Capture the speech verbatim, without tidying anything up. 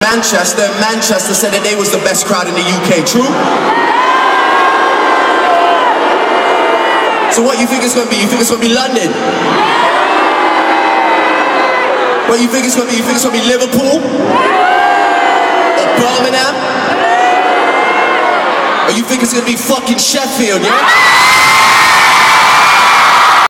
Manchester, Manchester said that they was the best crowd in the U K, true? So what you think it's gonna be? You think it's gonna be London? What you think it's gonna be? You think it's gonna be Liverpool? Or Birmingham? Or you think it's gonna be fucking Sheffield, yeah?